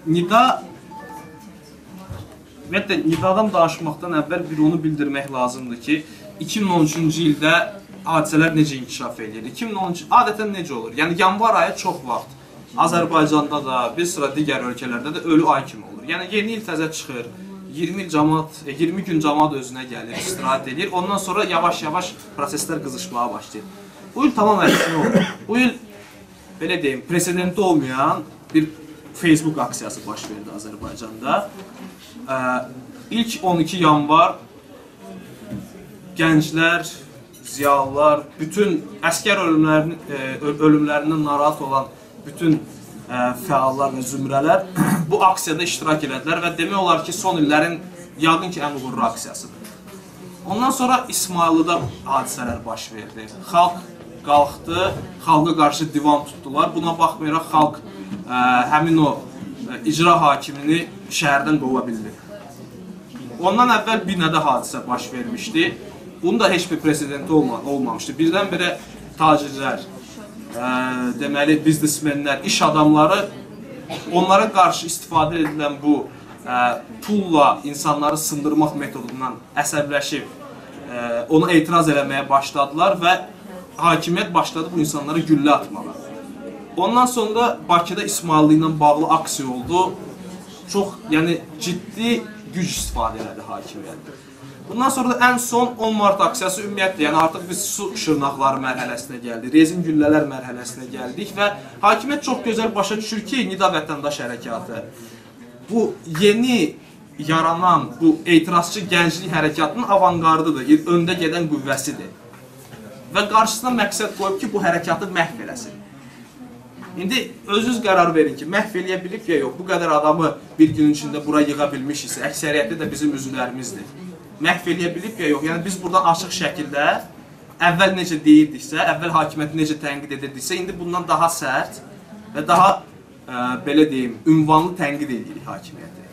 Nida ümumiyyətlə Nidadan danışmaqdan əvvəl bir onu bildirmək lazımdır ki, 2013-cü ildə hadisələr necə inkişaf edir? 2013 adətən necə olur? Yəni yanvar ayı çox vaxt Azərbaycanda da, bir sıra digər ölkələrdə də ölü ay kimi olur. Yəni yeni il təzə çıxır, 20 gün cəmaət özünə gəlir, istirahət edir. Ondan sonra yavaş-yavaş proseslər qızışmağa başlayır. Bu il tamam əksinə olur. Bu il belə deyim, presedenti olmayan bir Facebook aksiyası baş verdi Azərbaycanda. İlk 12 yanvar gənclər, ziyalılar, bütün əskər ölümlərindən narahat olan bütün fəallar və zümrələr bu aksiyada iştirak elədilər və demək olar ki, son illərin yaqın ki, ən uğurlu aksiyasıdır. Ondan sonra İsmayılıda hadisələr baş verdi. Xalq qalxdı, xalqa qarşı divan tutdular. Buna baxmayaraq xalq həmin o icra hakimini şəhərdən qova bildi. Ondan əvvəl Binədə hadisə baş vermişdi. Bunun da heç bir presidenti olmamışdı. Birdən-birə tacirlər, deməli biznesmenlər, iş adamları onlara qarşı istifadə edilən bu pulla insanları sındırmaq metodundan əsəbləşib ona etiraz eləməyə başladılar və hakimiyyət başladı bu insanlara güllə atmağa. Ondan sonra Bakıda İsmayıllı ilə bağlı aksiya oldu. Çox, yəni ciddi güc istifadə elədi hakimiyyət. Bundan sonra da ən son 10 Mart aksiyası ümumiyyətlə, yəni artıq biz su şırnaqları mərhələsinə gəldik, rezin güllələr mərhələsinə gəldik və hakimiyyət çox gözəl başa düşür ki, Nida vətəndaş hərəkatı bu yeni yaranan bu etirazçı gənclik hərəkatının avangardıdır, öndə gedən qüvvəsidir və qarşısına məqsəd qoyub ki, bu hərəkatı məhv eləsin. İndi özünüz qərar verin ki, məhv eləyə bilib ya yox, bu qədər adamı bir günün içində bura yığa bilmişiksə, əksəriyyəti də bizim üzvlərimizdir. Məhv eləyə bilib ya yox, yəni biz buradan açıq şəkildə əvvəl necə deyirdiksə, əvvəl hakimiyyəti necə tənqid edirdiksə, indi bundan daha sərt və daha, belə deyim, ünvanlı tənqid edirik hakimiyyəti.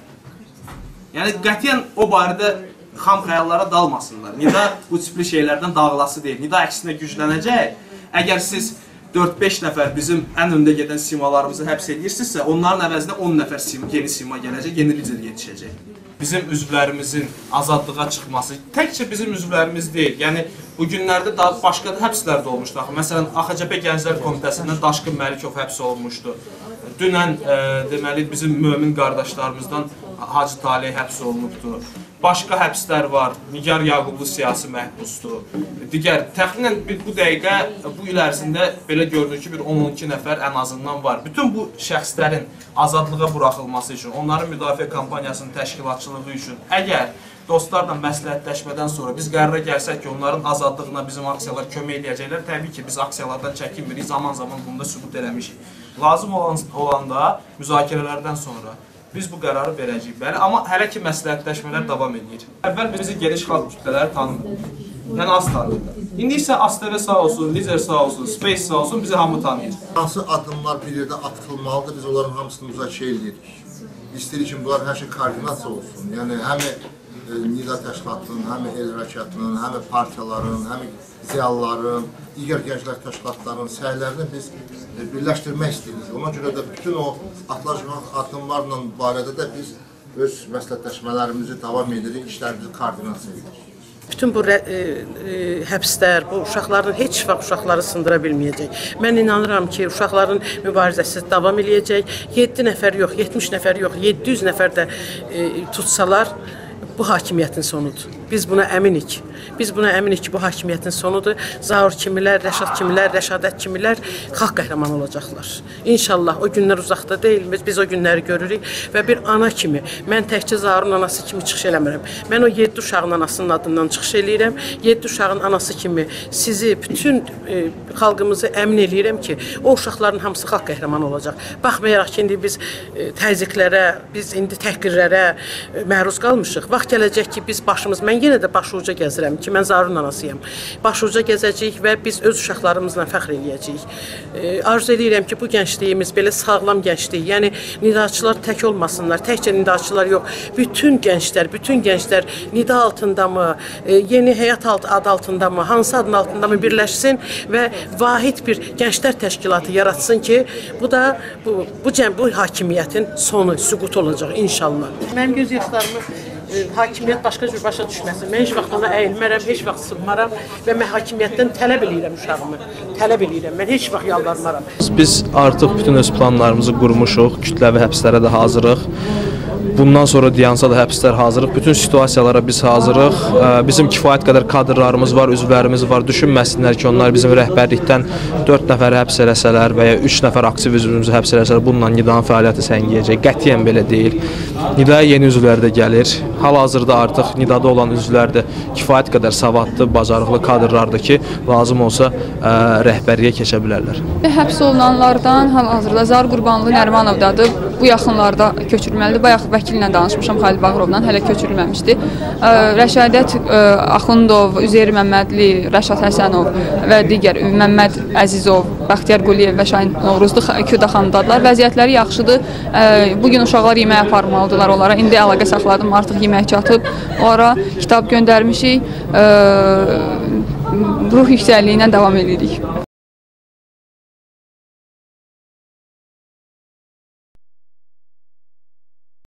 Yəni qətiyyən o barədə xam xəyallara dalmasınlar. Nida bu tipli şeylərdən dağılası deyil. Nida əksinə güclənəcək. Əgər siz 4-5 nəfər bizim ən öndə gedən simalarımızı həbs edirsinizsə, onların əvəzinə 10 nəfər yeni sima gələcək, yeni lider yetişəcək. Bizim üzvlərimizin azadlığa çıxması, təkcə bizim üzvlərimiz deyil. Yəni, bu günlərdə daha başqa həbslər də olmuşdu. Məsələn, AXCP Gənclər Komitəsindən Daşqın Məlikov həbs olunmuşdu. Dünən, deməli, bizim mömin qardaşlarımızdan Hacı Talih həbs olunubdu. Başqa həbslər var, Nigar Yaqublu siyasi məhbusdur. Digər, təxminən bu dəqiqə, bu il ərzində belə görünür ki, bir 10-12 nəfər ən azından var. Bütün bu şəxslərin azadlığa buraxılması üçün, onların müdafiə kampaniyasının təşkilatçılığı üçün, əgər dostlarla məsləhətləşmədən sonra biz qərara gəlsək ki, onların azadlığına bizim aksiyalar kömək edəcəklər, təbii ki, biz aksiyalardan çəkinmirik, zaman-zaman bunu da sübut eləmişik. Lazım olanda müzakirələrdən sonra biz bu qərarı verəcəyik. Bəli, amma hələ ki məsləhətləşmələr davam edir. Əvvəl bizi geniş xalq kütlələri tanımır. Yəni az tanıyırlar. İndi isə ASTV sağ olsun, Lizer sağ olsun, Space sağ olsun, bizi hamı tanıyır. Hansı adımlar bir yerdə atılmalıdır, biz onların hamısını müzakirə edirik. İstəyirik ki, bunlar hər şey koordinasiya olsun. Yəni, həm Nida təşkilatının, həm el hərəkatının, həm partiyaların, həm ziyalıların, digər gənclər təşkilatlarının səylərini biz birləşdirmək istəyirik. Ona görə də bütün o atılacaq addımlarla barədə də biz öz məsləhətləşmələrimizi davam edirik, işlərimizi koordinasiya edirik. Bütün bu həbslər, bu uşaqların heç vaxt uşaqları sındıra bilməyəcək. Mən inanıram ki, uşaqların mübarizəsi davam eləyəcək. 7 nəfər yox, 70 nəfər yox, 700 nəfər də tutsalar, bu hakimiyyətin sonudur. Biz buna əminik. Biz buna əminik ki, bu hakimiyyətin sonudur. Zaur kimilər, Rəşad kimilər, Rəşadət kimilər xalq qəhrəmanı olacaqlar. İnşallah o günlər uzaqda deyil, biz o günləri görürük və bir ana kimi, mən təkcə Zaurun anası kimi çıxış eləmirəm. Mən o 7 uşağın anasının adından çıxış eləyirəm. 7 uşağın anası kimi sizi, bütün xalqımızı əmin eləyirəm ki, o uşaqların hamısı xalq qəhrəmanı olacaq. Baxmayaraq ki, indi biz təzyiqlərə, biz indi təhqirlərə məruz qalmışıq. Vaxt gələcək ki, biz başımız, mən yenə də başı uca gəzirəm. bilirəm ki, mən Zarun anasıyam. Başuca gəzəcəyik və biz öz uşaqlarımızla fəxr eləyəcəyik. Arzu edirəm ki, bu gəncliyimiz belə sağlam gənclik, yəni nidaçılar tək olmasınlar, təkcə nidaçılar yox, bütün gənclər nida altındamı, yeni həyat adı altındamı, hansı adın altındamı birləşsin və vahid bir gənclər təşkilatı yaratsın ki, bu da bu hakimiyyətin sonu, süqut olacaq inşallah. Mənim göz yaşlarımı hakimiyyət başqa cür başa düşməsin. Mən heç vaxt ona əyilmərəm, heç vaxt sığmaram və mən hakimiyyətdən tələb eləyirəm uşağımı. Tələb eləyirəm, mən heç vaxt yalvarmaram. Biz artıq bütün öz planlarımızı qurmuşuq, kütləvi həbslərə də hazırıq. Bundan sonra dayansa da həbslər hazırıq. Bütün situasiyalara biz hazırıq. Bizim kifayət qədər kadrlarımız var, üzvlərimiz var. Düşünməsinlər ki, onlar bizim rəhbərlikdən 4 nəfəri həbs eləsələr və ya 3 nəfər aktiv üzvümüzü həbs eləsələr, bununla Nidanın fəaliyyəti səngiyəcək. Qətiyyən belə deyil. Nidaya yeni üzvlər də gəlir. Hal-hazırda artıq Nidada olan üzvlər də kifayət qədər savadlı, bacarıqlı kadrlardır ki, lazım olsa rəhbərliyə keçə bilərlər. Həbs olunanlardan hal-hazırda Zar Qurbanlı Nərimanovdadır. Bu yaxınlarda köçürülməlidir. Bayaq vəkillə danışmışam, Xalid Bağırovla, hələ köçürülməmişdi. Rəşadət Axundov, Üzeyir Məmmədli, Rəşad Həsənov və digər Məmməd Əzizov, Bəxtiyar Quliyev və Şahin Novruzlu Küdaxandadılar. Vəziyyətləri yaxşıdır. Bugün uşaqlar yemək aparmalıdırlar onlara. İndi əlaqə saxladım, artıq yemək çatıb. Onlara kitab göndərmişik. Ruh yüksəkliyinə davam edirik.